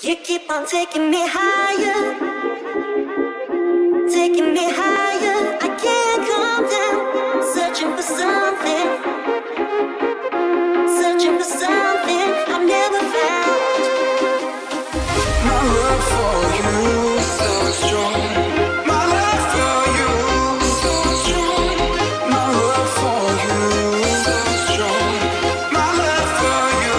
You keep on taking me higher, taking me higher. I can't calm down, searching for something, searching for something I've never found. My love for you is so strong. My love for you is so strong. My love for you is so strong. My love for you.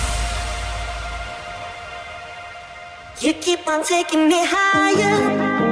You keep on taking me higher.